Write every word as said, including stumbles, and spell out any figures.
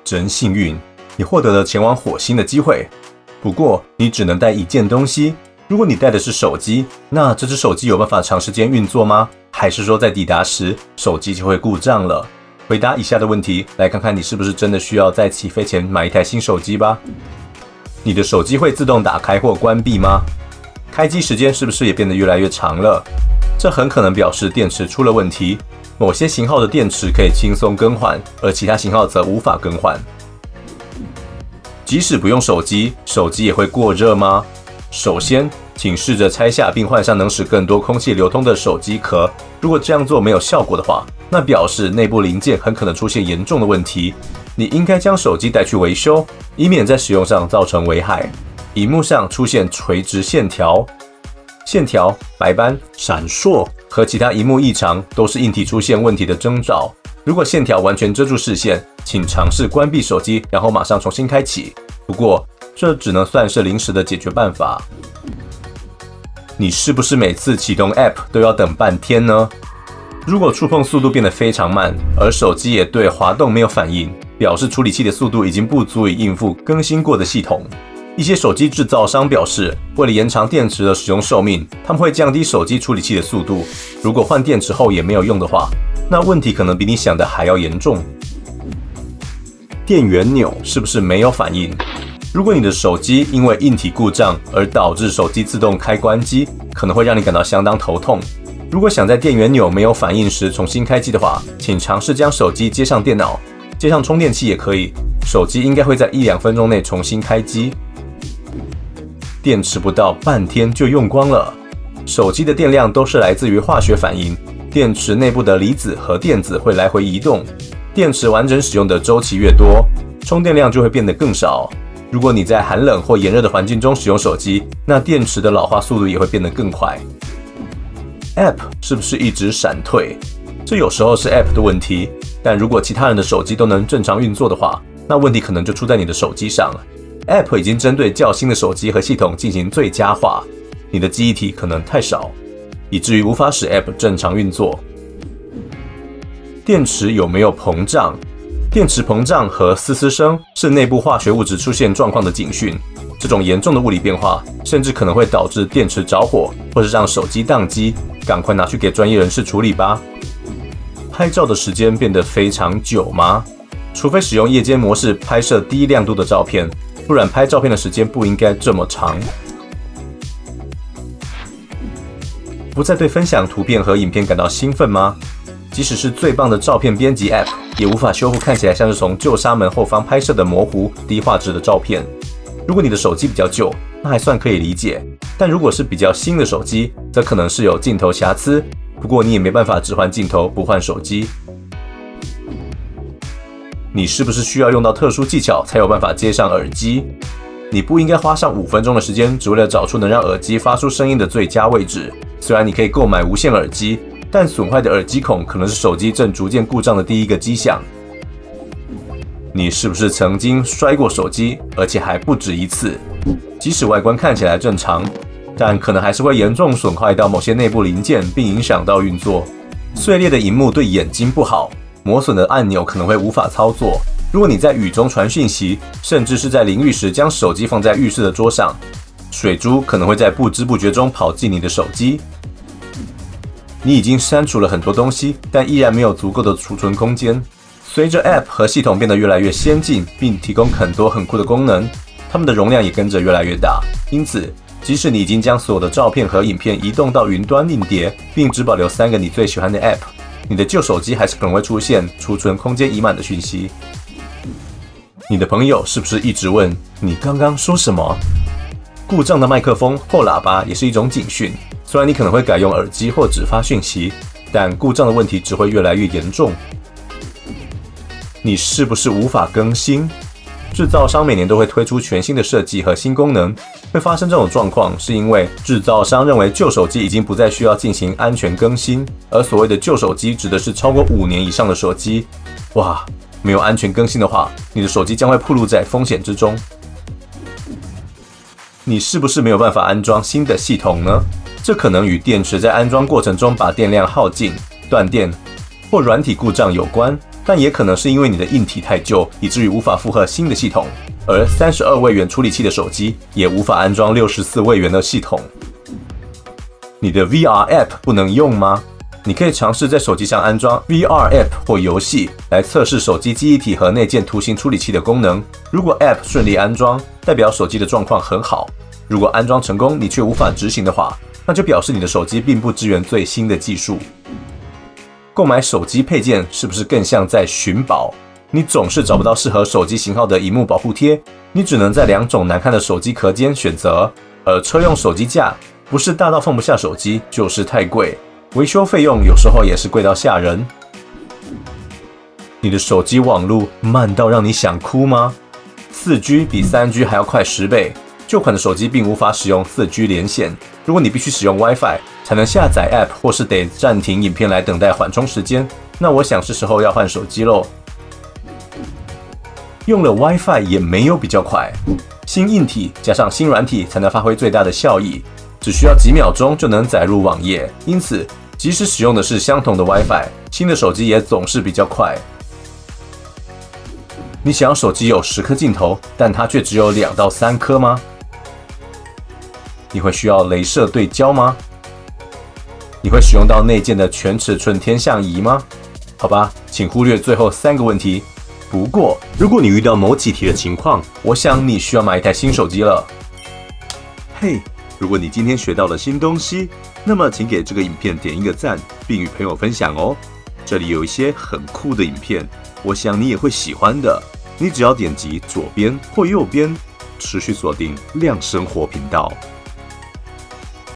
真幸运，你获得了前往火星的机会。不过，你只能带一件东西。如果你带的是手机，那这只手机有办法长时间运作吗？还是说在抵达时，手机就会故障了？回答以下的问题，来看看你是不是真的需要在起飞前买一台新手机吧。你的手机会自动打开或关闭吗？开机时间是不是也变得越来越长了？这很可能表示电池出了问题。某些型号的电池可以轻松更换，而其他型号则无法更换。即使不用手机，手机也会过热吗？首先，请试着拆下并换上能使更多空气流通的手机壳。如果这样做没有效果的话，那表示内部零件很可能出现严重的问题。你应该将手机带去维修，以免在使用上造成危害。萤幕上出现垂直线条、线条、白斑、闪烁和其他萤幕异常，都是硬体出现问题的征兆。如果线条完全遮住视线，请尝试关闭手机，然后马上重新开启。不过，这只能算是临时的解决办法。你是不是每次启动 App 都要等半天呢？如果触碰速度变得非常慢，而手机也对滑动没有反应，表示处理器的速度已经不足以应付更新过的系统。一些手机制造商表示，为了延长电池的使用寿命，他们会降低手机处理器的速度。如果换电池后也没有用的话，那问题可能比你想的还要严重。电源钮是不是没有反应？如果你的手机因为硬体故障而导致手机自动开关机，可能会让你感到相当头痛。如果想在电源钮没有反应时重新开机的话，请尝试将手机接上电脑，接上充电器也可以。手机应该会在一两分钟内重新开机。电池不到半天就用光了。手机的电量都是来自于化学反应，电池内部的离子和电子会来回移动。电池完整使用的周期越多，充电量就会变得更少。如果你在寒冷或炎热的环境中使用手机，那电池的老化速度也会变得更快。App 是不是一直闪退？这有时候是 App 的问题，但如果其他人的手机都能正常运作的话，那问题可能就出在你的手机上。App 已经针对较新的手机和系统进行最佳化，你的记忆体可能太少，以至于无法使 App 正常运作。电池有没有膨胀？电池膨胀和嘶嘶声是内部化学物质出现状况的警讯。这种严重的物理变化，甚至可能会导致电池着火，或是让手机宕机。赶快拿去给专业人士处理吧。拍照的时间变得非常久吗？除非使用夜间模式拍摄低亮度的照片，不然拍照片的时间不应该这么长。不再对分享图片和影片感到兴奋吗？即使是最棒的照片编辑 App， 也无法修复看起来像是从旧纱门后方拍摄的模糊、低画质的照片。如果你的手机比较旧，那还算可以理解；但如果是比较新的手机，则可能是有镜头瑕疵。不过你也没办法只换镜头不换手机。你是不是需要用到特殊技巧才有办法接上耳机？你不应该花上五分钟的时间，只为了找出能让耳机发出声音的最佳位置。虽然你可以购买无线耳机，但损坏的耳机孔可能是手机正逐渐故障的第一个迹象。你是不是曾经摔过手机，而且还不止一次？即使外观看起来正常，但可能还是会严重损坏到某些内部零件，并影响到运作。碎裂的萤幕对眼睛不好，磨损的按钮可能会无法操作。如果你在雨中传讯息，甚至是在淋浴时将手机放在浴室的桌上，水珠可能会在不知不觉中跑进你的手机。你已经删除了很多东西，但依然没有足够的储存空间。随着 App 和系统变得越来越先进，并提供很多很酷的功能，它们的容量也跟着越来越大。因此，即使你已经将所有的照片和影片移动到云端硬碟，并只保留三个你最喜欢的 App， 你的旧手机还是可能会出现储存空间已满的讯息。你的朋友是不是一直问你刚刚说什么？故障的麦克风或喇叭也是一种警讯。虽然你可能会改用耳机或只发讯息，但故障的问题只会越来越严重。你是不是无法更新？制造商每年都会推出全新的设计和新功能。会发生这种状况，是因为制造商认为旧手机已经不再需要进行安全更新，而所谓的旧手机指的是超过五年以上的手机。哇，没有安全更新的话，你的手机将会暴露在风险之中。你是不是没有办法安装新的系统呢？这可能与电池在安装过程中把电量耗尽、断电或软体故障有关。 但也可能是因为你的硬体太旧，以至于无法负荷新的系统。而三十二位元处理器的手机也无法安装六十四位元的系统。你的 V R App 不能用吗？你可以尝试在手机上安装 V R App 或游戏，来测试手机记忆体和内建图形处理器的功能。如果 App 顺利安装，代表手机的状况很好；如果安装成功，你却无法执行的话，那就表示你的手机并不支援最新的技术。购买手机配件是不是更像在寻宝？你总是找不到适合手机型号的萤幕保护贴，你只能在两种难看的手机壳间选择。而车用手机架不是大到放不下手机，就是太贵。维修费用有时候也是贵到吓人。你的手机网路慢到让你想哭吗？ 四 G 比 三 G 还要快十倍，旧款的手机并无法使用 四 G 连线。如果你必须使用 WiFi 才能下载 App， 或是得暂停影片来等待缓冲时间，那我想是时候要换手机喽。用了 WiFi 也没有比较快，新硬体加上新软体才能发挥最大的效益，只需要几秒钟就能载入网页，因此即使使用的是相同的 WiFi， 新的手机也总是比较快。你想要手机有十颗镜头，但它却只有两到三颗吗？你会需要雷射对焦吗？你会使用到内建的全尺寸天象仪吗？好吧，请忽略最后三个问题。不过，如果你遇到某几题的情况，我想你需要买一台新手机了。嘿，如果你今天学到了新东西，那么请给这个影片点一个赞，并与朋友分享哦。这里有一些很酷的影片，我想你也会喜欢的。你只要点击左边或右边，持续锁定亮生活频道。